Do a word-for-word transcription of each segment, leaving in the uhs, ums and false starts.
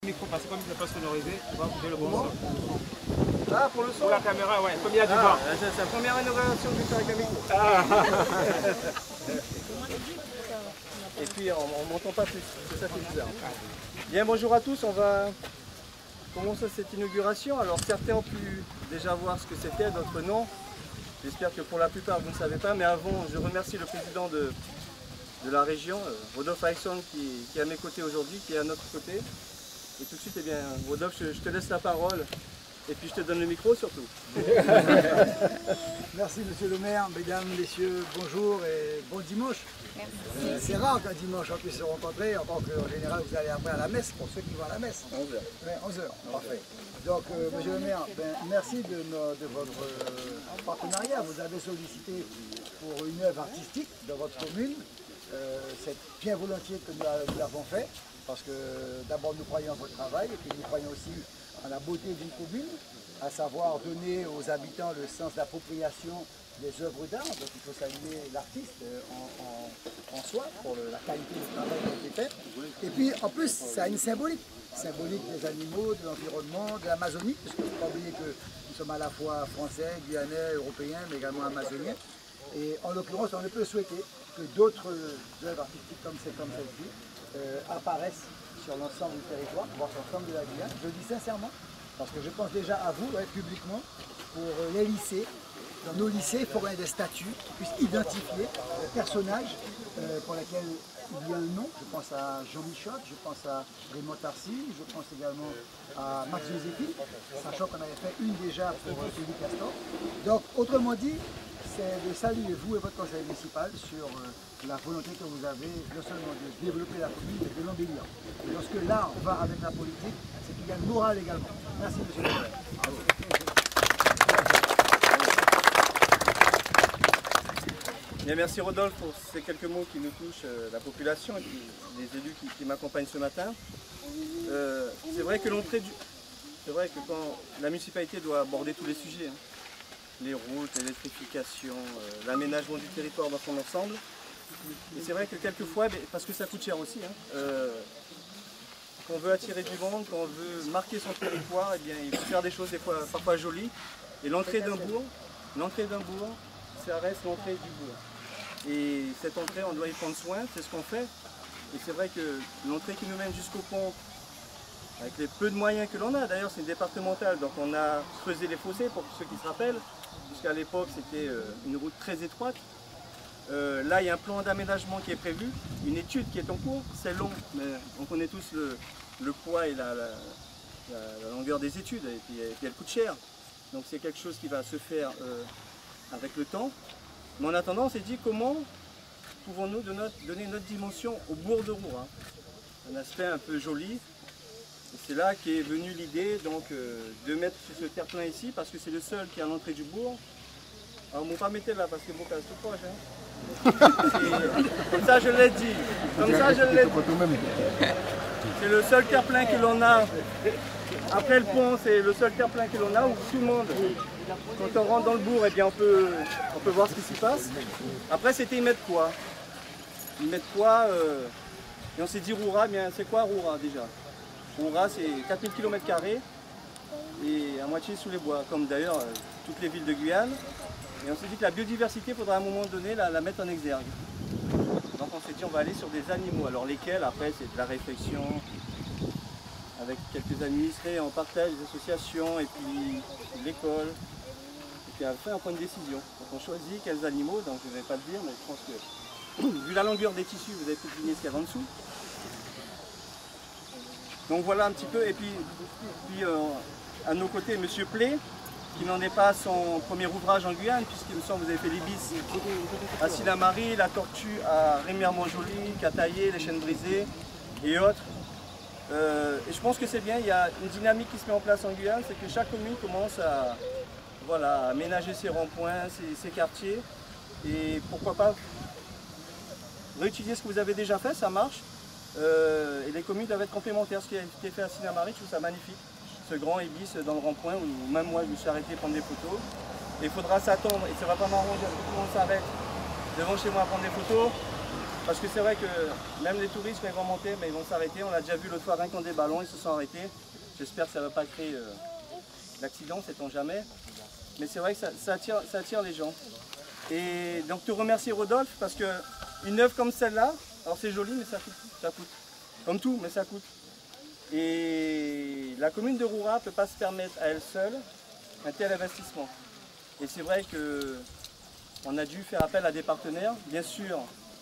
Micro, parce que comme il n'est pas sonorisé, on va couper le bon son. Ah, pour le son? Pour la caméra, ouais, comme il y a du ah, vent. C'est la première innovation que je fais avec un micro. Ah. Et puis on ne m'entend pas plus, c'est ça qui est bizarre. Bien, bonjour à tous, on va commencer cette inauguration. Alors certains ont pu déjà voir ce que c'était, d'autres non. J'espère que pour la plupart vous ne savez pas, mais avant je remercie le président de, de la région, Rodolphe Aixon, qui, qui est à mes côtés aujourd'hui, qui est à notre côté. Et tout de suite, eh bien, Rodolphe, je, je te laisse la parole et puis je te donne le micro surtout. Merci Monsieur le maire, mesdames, messieurs, bonjour et bon dimanche. Euh, C'est rare qu'un dimanche on puisse se rencontrer, en tant qu'en général vous allez après à la messe, pour ceux qui vont à la messe. onze heures. Ouais, onze heures, parfait. Donc euh, Monsieur le maire, ben, merci de, no- de votre euh, partenariat. Vous avez sollicité pour une œuvre artistique dans votre commune. Euh, C'est bien volontiers que nous, nous l'avons fait, parce que d'abord nous croyons en votre travail et puis nous croyons aussi en la beauté d'une commune, à savoir donner aux habitants le sens d'appropriation des œuvres d'art. Donc il faut saluer l'artiste en, en, en soi pour le- la qualité du travail qui a été fait. Et puis en plus ça a une symbolique, symbolique des animaux, de l'environnement, de l'Amazonie, parce qu'il ne faut pas oublier que nous sommes à la fois français, guyanais, européens, mais également amazoniens. Et en l'occurrence on ne peut souhaiter que d'autres œuvres artistiques comme, celle- comme celle-ci euh, apparaissent sur l'ensemble du territoire, voire sur l'ensemble de la Guyane. Je le dis sincèrement, parce que je pense déjà à vous, ouais, publiquement, pour les lycées. Dans nos lycées, il faudrait des statuts qui puissent identifier les personnages euh, pour lesquels il y a un nom. Je pense à Jean Michotte, je pense à Raymond Tarcy, je pense également à Max Joséphine, sachant qu'on avait fait une déjà pour euh, Félix Castor. Donc, autrement dit, c'est de saluer vous et votre conseil municipal sur euh, la volonté que vous avez non seulement de développer la commune, mais de l'embellir. Et lorsque l'art va avec la politique, c'est qu'il y a le moral également. Merci monsieur le maire. Bien, merci Rodolphe pour ces quelques mots qui nous touchent, euh, la population et puis les élus qui, qui m'accompagnent ce matin. Euh, c'est vrai que l'entrée du... C'est vrai que quand la municipalité doit aborder tous les sujets, hein, les routes, l'électrification, euh, l'aménagement du territoire dans son ensemble. Et c'est vrai que quelquefois, parce que ça coûte cher aussi, hein, euh, quand on veut attirer du monde, quand on veut marquer son territoire, eh bien, il faut faire des choses des fois parfois jolies. Et l'entrée d'un bourg, l'entrée d'un bourg, ça reste l'entrée du bourg. Et cette entrée, on doit y prendre soin, c'est ce qu'on fait. Et c'est vrai que l'entrée qui nous mène jusqu'au pont, avec les peu de moyens que l'on a, d'ailleurs c'est une départementale, donc on a creusé les fossés pour ceux qui se rappellent, puisqu'à l'époque c'était une route très étroite. Euh, là il y a un plan d'aménagement qui est prévu, une étude qui est en cours, c'est long, mais on connaît tous le, le poids et la, la, la, la longueur des études, et puis, et puis elle coûte cher. Donc c'est quelque chose qui va se faire euh, avec le temps. Mais en attendant, on s'est dit comment pouvons-nous donner notre dimension au bourg de Roura, un aspect un peu joli. C'est là qu'est venue l'idée donc euh, de mettre ce terre-plein ici, parce que c'est le seul qui est à l'entrée du bourg. Alors, on ne va pas mettre là parce que bon, c'est tout proche. Hein. Comme ça, je l'ai dit. Comme ça, je l'ai dit. C'est le seul terre-plein que l'on a. Après le pont, c'est le seul terre-plein que l'on a où tout le monde, quand on rentre dans le bourg, eh bien, on peut, on peut voir ce qui s'y passe. Après, c'était y mettre quoi Y mettre quoi euh, Et on s'est dit Roura, bien, c'est quoi Roura déjà? Roura, c'est quatre mille kilomètres carrés et à moitié sous les bois, comme d'ailleurs euh, toutes les villes de Guyane. Et on s'est dit que la biodiversité, il faudra à un moment donné la, la mettre en exergue. Donc on s'est dit on va aller sur des animaux. Alors lesquels? Après, c'est de la réflexion avec quelques administrés, on partage des associations et puis l'école. Et puis après, on prend une décision. Donc on choisit quels animaux, donc je ne vais pas le dire, mais je pense que vu la longueur des tissus, vous avez pu deviner ce qu'il y a en dessous. Donc voilà un petit peu, et puis, puis euh, à nos côtés, M. Plé, qui n'en est pas à son premier ouvrage en Guyane, puisqu'il me semble que vous avez fait l'Ibis à Sinamari, la tortue à Rémière-Montjoly, Cataillé, les chênes brisés et autres. Euh, et je pense que c'est bien, il y a une dynamique qui se met en place en Guyane, c'est que chaque commune commence à, voilà, à aménager ses ronds-points, ses, ses quartiers, et pourquoi pas réutiliser ce que vous avez déjà fait, ça marche. Euh, et les communes doivent être complémentaires. Ce qui a été fait à Sinamari, je trouve ça magnifique. Ce grand ibis dans le rond-point où même moi je me suis arrêté prendre des photos. Et il faudra s'attendre, et ça ne va pas m'arranger, tout le monde s'arrête devant chez moi à prendre des photos. Parce que c'est vrai que même les touristes, quand ils vont monter, ben, ils vont s'arrêter. On l'a déjà vu l'autre fois, rien qu'en des ballons, ils se sont arrêtés. J'espère que ça ne va pas créer euh, d'accident, sait-on jamais. Mais c'est vrai que ça, ça, attire, ça attire les gens. Et donc te remercier Rodolphe, parce qu'une œuvre comme celle-là, alors c'est joli, mais ça coûte, ça coûte. Comme tout, mais ça coûte. Et la commune de Roura ne peut pas se permettre à elle seule un tel investissement. Et c'est vrai qu'on a dû faire appel à des partenaires. Bien sûr,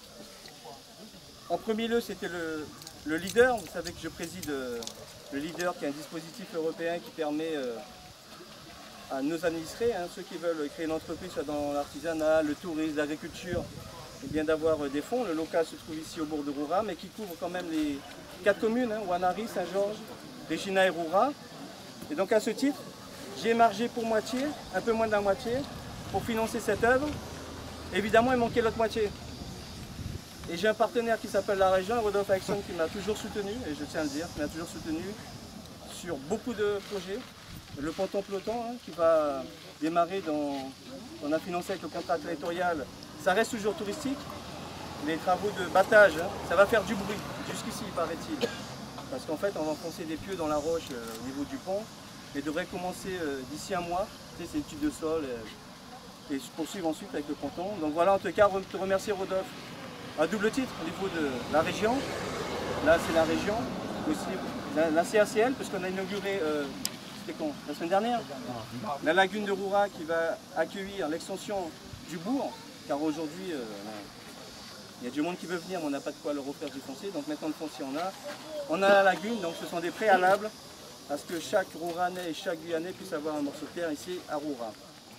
en premier lieu, c'était le, le leader. Vous savez que je préside euh, le leader, qui est un dispositif européen qui permet euh, à nos administrés, hein, ceux qui veulent créer une entreprise, soit dans l'artisanat, le tourisme, l'agriculture, et bien d'avoir des fonds. Le local se trouve ici au bourg de Roura, mais qui couvre quand même les quatre communes, hein, Ouanari, Saint-Georges, Regina et Roura. Et donc à ce titre, j'ai émargé pour moitié, un peu moins de la moitié, pour financer cette œuvre. Évidemment, il manquait l'autre moitié. Et j'ai un partenaire qui s'appelle la région, Rodolphe Action, qui m'a toujours soutenu, et je tiens à le dire, qui m'a toujours soutenu sur beaucoup de projets. Le ponton peloton, hein, qui va démarrer, dans, on a financé avec le contrat territorial, ça reste toujours touristique. Les travaux de battage, hein, ça va faire du bruit, jusqu'ici, paraît-il. Parce qu'en fait, on va enfoncer des pieux dans la roche euh, au niveau du pont, et devrait commencer euh, d'ici un mois, tu sais, c'est études de sol, euh, et se poursuivre ensuite avec le ponton. Donc voilà, en tout cas, te remercier Rodolphe, à double titre, au niveau de la région. Là, c'est la région, aussi la, la C A C L, parce qu'on a inauguré, euh, c'était quand, la semaine dernière, la lagune de Roura qui va accueillir l'extension du bourg, car aujourd'hui, euh, il y a du monde qui veut venir, mais on n'a pas de quoi leur offrir du foncier, donc maintenant le foncier on a. On a la lagune, donc ce sont des préalables à ce que chaque Rouranais et chaque Guyanais puisse avoir un morceau de terre ici à Roura.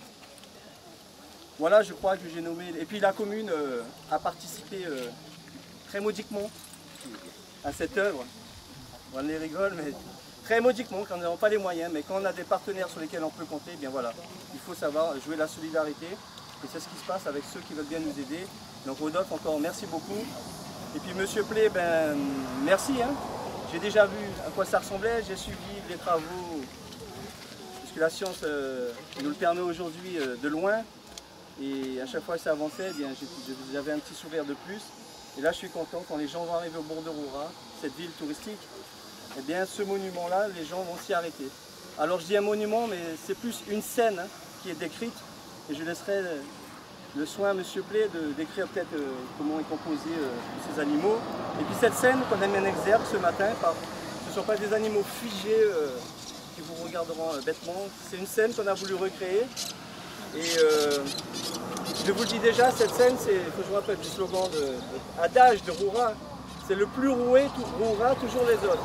Voilà, je crois que j'ai nommé. Et puis la commune euh, a participé euh, très modiquement à cette œuvre. On les rigole, mais très modiquement, quand nous n'avons pas les moyens, mais quand on a des partenaires sur lesquels on peut compter, bien voilà, il faut savoir jouer la solidarité. Et c'est ce qui se passe avec ceux qui veulent bien nous aider. Donc Rodolphe, encore merci beaucoup. Et puis Monsieur Play, ben merci. Hein. J'ai déjà vu à quoi ça ressemblait, j'ai suivi les travaux, puisque la science euh, nous le permet aujourd'hui euh, de loin. Et à chaque fois que ça avançait, eh bien, j'avais un petit sourire de plus. Et là, je suis content, quand les gens vont arriver au bourg de Roura, cette ville touristique, eh bien, ce monument-là, les gens vont s'y arrêter. Alors, je dis un monument, mais c'est plus une scène hein, qui est décrite. Et je laisserai le soin à Monsieur Play de décrire peut-être euh, comment est composé euh, ces animaux. Et puis cette scène qu'on a mis en exergue ce matin, par, ce ne sont pas des animaux figés euh, qui vous regarderont euh, bêtement. C'est une scène qu'on a voulu recréer. Et euh, je vous le dis déjà, cette scène, c'est, il faut que je me rappelle du slogan de, de adage de Roura, c'est le plus roué, tout, Roura, toujours les autres.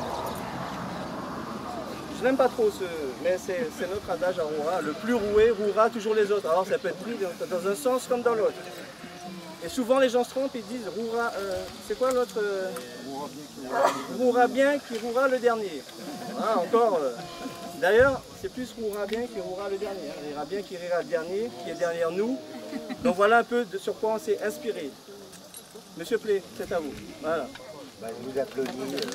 Je n'aime pas trop ce, mais c'est, c'est notre adage à Roura, le plus roué, Roura, toujours les autres. Alors ça peut être pris dans, dans un sens comme dans l'autre. Et souvent les gens se trompent, ils disent Roura, euh, c'est quoi l'autre euh, Roura bien qui roura le dernier. Ah, encore. Euh, D'ailleurs, c'est plus roura bien qui roura le dernier. Hein. Rira bien qui rira le dernier, qui est derrière nous. Donc voilà un peu de sur quoi on s'est inspiré. Monsieur Play, c'est à vous. Voilà. Bah, je vous applaudis.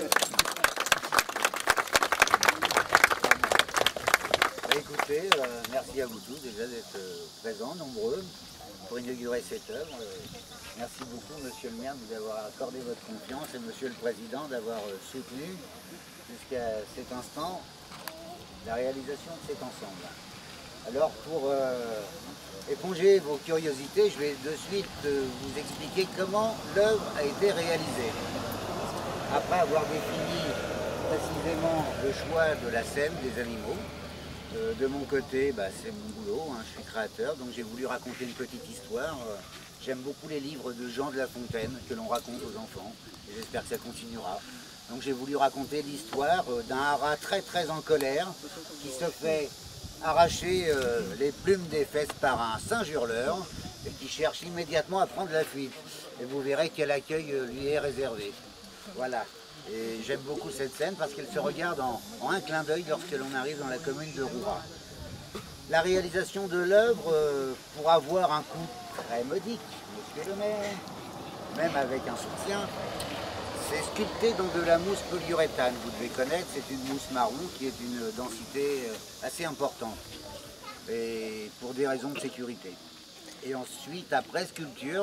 Écoutez, euh, merci à vous tous déjà d'être euh, présents, nombreux, pour inaugurer cette œuvre. Euh, merci beaucoup, Monsieur le maire, de nous avoir accordé votre confiance et Monsieur le Président d'avoir euh, soutenu jusqu'à cet instant la réalisation de cet ensemble. Alors pour euh, éponger vos curiosités, je vais de suite euh, vous expliquer comment l'œuvre a été réalisée. Après avoir défini précisément le choix de la scène des animaux, euh, de mon côté, bah, c'est mon boulot, hein, je suis créateur, donc j'ai voulu raconter une petite histoire. Euh, J'aime beaucoup les livres de Jean de La Fontaine que l'on raconte aux enfants, et j'espère que ça continuera. Donc j'ai voulu raconter l'histoire d'un haras très très en colère qui se fait arracher euh, les plumes des fesses par un singe hurleur et qui cherche immédiatement à prendre la fuite. Et vous verrez quel accueil euh, lui est réservé. Voilà. Et j'aime beaucoup cette scène parce qu'elle se regarde en, en un clin d'œil lorsque l'on arrive dans la commune de Roura. La réalisation de l'œuvre euh, pour avoir un coût très modique, monsieur le maire, même avec un soutien, c'est sculpté dans de la mousse polyuréthane, vous devez connaître, c'est une mousse marron qui est d'une densité assez importante, et pour des raisons de sécurité. Et ensuite, après sculpture,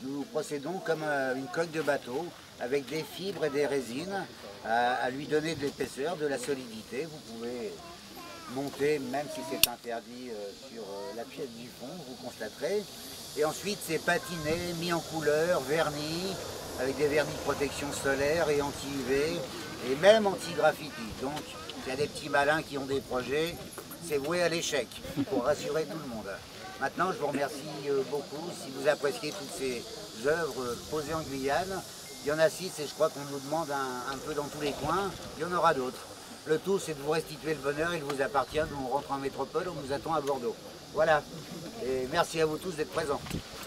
nous procédons comme euh, une coque de bateau, avec des fibres et des résines, à, à lui donner de l'épaisseur, de la solidité. Vous pouvez monter, même si c'est interdit, euh, sur euh, la pièce du fond, vous constaterez. Et ensuite, c'est patiné, mis en couleur, verni, avec des vernis de protection solaire et anti-U V, et même anti-graffiti. Donc, il y a des petits malins qui ont des projets, c'est voué à l'échec, pour rassurer tout le monde. Maintenant, je vous remercie euh, beaucoup. Si vous appréciez toutes ces œuvres euh, posées en Guyane, il y en a six et je crois qu'on nous demande un, un peu dans tous les coins, il y en aura d'autres. Le tout, c'est de vous restituer le bonheur, il vous appartient. Nous, on rentre en métropole, on nous attend à Bordeaux. Voilà. Et merci à vous tous d'être présents.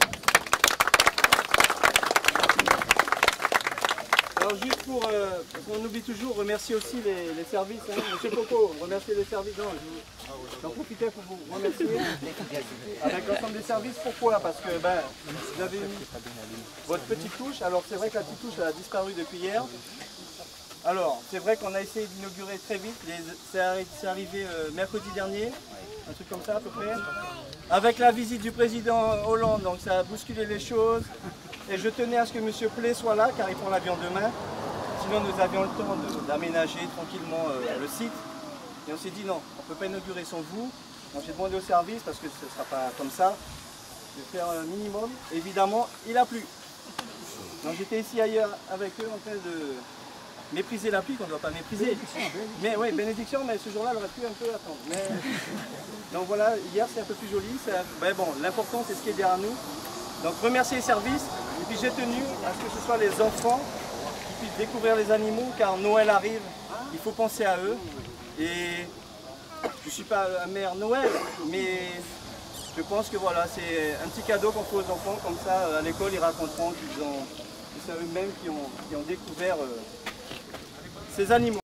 Alors juste pour, euh, parce qu'on oublie toujours, remercier aussi les, les services. Hein. Monsieur Coco, remercier les services. Non, je vous, j'en profitais pour vous remercier avec l'ensemble des services. Pourquoi? Parce que ben, vous avez eu votre petite touche. Alors c'est vrai que la petite touche elle a disparu depuis hier. Alors, c'est vrai qu'on a essayé d'inaugurer très vite, c'est arrivé euh, mercredi dernier, un truc comme ça à peu près, avec la visite du président Hollande, donc ça a bousculé les choses, et je tenais à ce que M. Play soit là, car il prend l'avion demain, sinon nous avions le temps d'aménager tranquillement euh, le site, et on s'est dit non, on ne peut pas inaugurer sans vous, donc j'ai demandé au service, parce que ce ne sera pas comme ça, de faire un minimum, évidemment il a plu. Donc j'étais ici ailleurs avec eux en train de mépriser la pluie qu'on ne doit pas mépriser. Bénédiction, bénédiction. Mais oui, bénédiction, mais ce jour-là, elle aurait pu un peu attendre. Mais... Donc voilà, hier c'est un peu plus joli. Ben bon, l'important c'est ce qui est derrière nous. Donc remercier les services. Et puis j'ai tenu à ce que ce soit les enfants qui puissent découvrir les animaux, car Noël arrive, il faut penser à eux. Et je ne suis pas un mère Noël, mais je pense que voilà, c'est un petit cadeau qu'on fait aux enfants, comme ça à l'école ils raconteront qu'ils ont, c'est eux-mêmes qui ont, qui ont découvert euh, ces animaux.